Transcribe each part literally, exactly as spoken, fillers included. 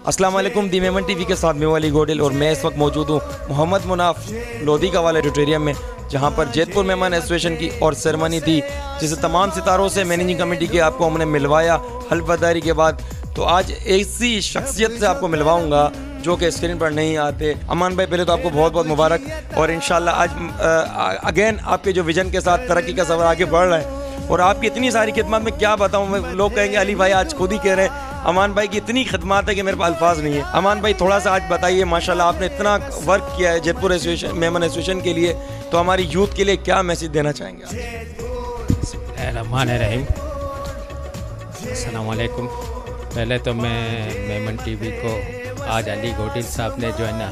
अस्सलाम वालेकुम। दी मेमन टीवी के साथ मैं अली गोडिल और मैं इस वक्त मौजूद हूँ मोहम्मद मुनाफ लोधी का वाले ऑडिटोरियम में, जहाँ पर जेतपुर मेमन एसोसिएशन की और सेरेमनी थी, जिसे तमाम सितारों से मैनेजिंग कमेटी के आपको हमने मिलवाया हल्फदारी के बाद। तो आज ऐसी शख्सियत से आपको मिलवाऊंगा जो कि स्क्रीन पर नहीं आते। अमान भाई, पहले तो आपको बहुत बहुत मुबारक, और इंशाल्लाह आज अगेन आपके जो विजन के साथ तरक्की का सफ़र आगे बढ़ रहा है, और आपकी इतनी सारी खिदमत में क्या बताऊँ। लोग कहेंगे अली भाई आज खुद ही कह रहे हैं अमान भाई की इतनी खिदमत है कि मेरे पास अल्फाज नहीं है। अमान भाई, थोड़ा सा आज बताइए, माशाल्लाह आपने इतना वर्क किया है जेतपुर एसोसिएशन मेमन एसोसिएशन के लिए, तो हमारी यूथ के लिए क्या मैसेज देना चाहेंगे? रहमान रहीम, अस्सलाम वालेकुम। पहले तो मैं मेमन टीवी को आज अली गोडिल साहब ने जो है ना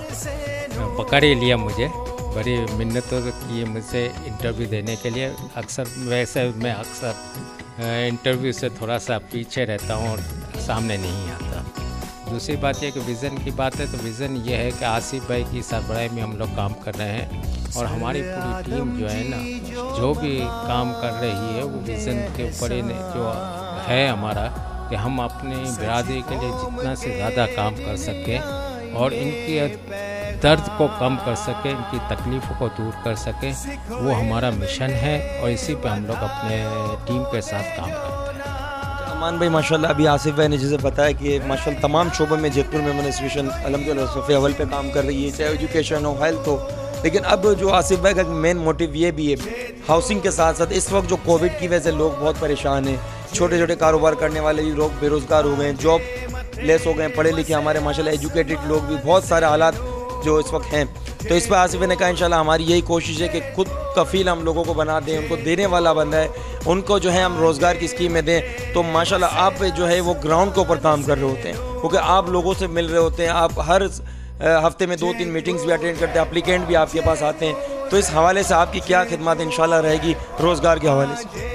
पकड़ ही लिया, मुझे बड़ी मिन्नतों की मुझसे इंटरव्यू देने के लिए। अक्सर वैसे मैं अक्सर इंटरव्यू से थोड़ा सा पीछे रहता हूँ और सामने नहीं आता। दूसरी बात यह कि विज़न की बात है, तो विज़न ये है कि आसिफ भाई की सरबराही में हम लोग काम कर रहे हैं, और हमारी पूरी टीम जो है ना जो भी काम कर रही है वो विज़न के ऊपर ही जो है हमारा, कि हम अपनी बिरादरी के लिए जितना से ज़्यादा काम कर सकें और इनकी दर्द को कम कर सकें, इनकी तकलीफ़ों को दूर कर सकें, वो हमारा मिशन है, और इसी पे हम लोग अपने टीम के साथ काम करते हैं। अमान भाई, माशाल्लाह अभी आसिफ भाई ने जैसे बताया कि माशाल्लाह तमाम शोबों में जेतपुर मेमन एसोसिएशन अल्हम्दुलिल्लाह सफ़े अव्वल पे काम कर रही है, चाहे एजुकेशन हो, हेल्थ हो। लेकिन अब जो आसिफ भाई का मेन मोटिव ये भी है, हाउसिंग के साथ साथ इस वक्त जो कोविड की वजह से लोग बहुत परेशान हैं, छोटे छोटे कारोबार करने वाले लोग बेरोज़गार हो गए, जॉब लेस हो गए, पढ़े लिखे हमारे माशाल्लाह एजुकेटेड लोग भी, बहुत सारे हालात जो इस वक्त हैं। तो इस पर आसिफ ने कहा इंशाल्लाह हमारी यही कोशिश है कि खुद कफ़ील हम लोगों को बना दें, उनको देने वाला बंदा है, उनको जो है हम रोज़गार की स्कीमें दें। तो माशाल्लाह आप जो है वो ग्राउंड के ऊपर काम कर रहे होते हैं, क्योंकि आप लोगों से मिल रहे होते हैं, आप हर हफ्ते में दो तीन मीटिंग्स भी अटेंड करते हैं, एप्लीकेंट भी आपके पास आते हैं। तो इस हवाले से आपकी क्या खिदमत इंशाल्लाह रहेगी रोज़गार के हवाले से?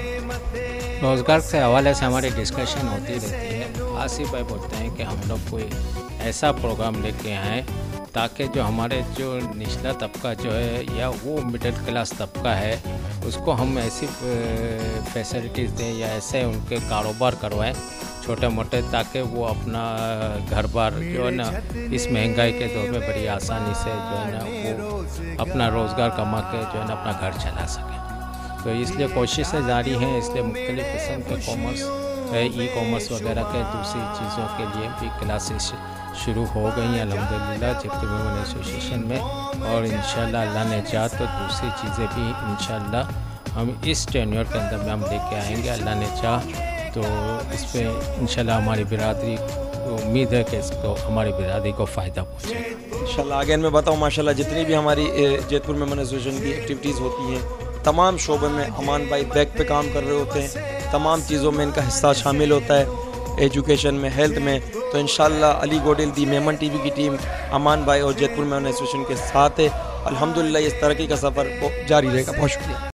रोज़गार के हवाले से हमारी डिस्कशन होती रहती है। आसिफ भाई बोलते हैं कि हम लोग कोई ऐसा प्रोग्राम लेके आएँ ताकि जो हमारे जो निचला तबका जो है या वो मिडिल क्लास तबका है, उसको हम ऐसी फैसिलिटीज़ दें या ऐसे उनके कारोबार करवाएं छोटे मोटे, ताकि वो अपना घर बार जो है ना इस महंगाई के दौर में बड़ी आसानी से जो है ना वो अपना रोज़गार कमा के जो है ना अपना घर चला सकें। तो इसलिए कोशिशें जारी हैं, इसलिए मुख्तलिफ़ किस्म के कॉमर्स ई कॉमर्स वगैरह के दूसरी चीज़ों के लिए भी क्लासेस शुरू हो गई हैं अल्हम्दुलिल्लाह जेतपुर मेमन एसोसिएशन में, और इंशाल्लाह अल्लाह ने चाहा तो दूसरी चीज़ें भी इंशाल्लाह हम इस टेन्योर के अंदर में हम लेके आएंगे, अल्लाह ने चाहा तो इस पर इंशाल्लाह हमारी बिरादरी को उम्मीद है कि इसको हमारी बिरादरी को फ़ायदा पहुँचेगा इंशाल्लाह। आगे मैं बताऊँ माशाल्लाह जितनी भी हमारी जेतपुर मेमन एसोसिएशन की एक्टिविटीज़ होती हैं, तमाम शोबे में अमान भाई बैक पे काम कर रहे होते हैं, तमाम चीज़ों में इनका हिस्सा शामिल होता है, एजुकेशन में, हेल्थ में। तो इंशाल्लाह अली गोडिल दी मेमन टीवी की टीम अमान भाई और जेतपुर मेमन एसोसिएशन के साथ है। अल्हम्दुलिल्लाह इस तरक्की का सफ़र जारी रहेगा। बहुत शुक्रिया।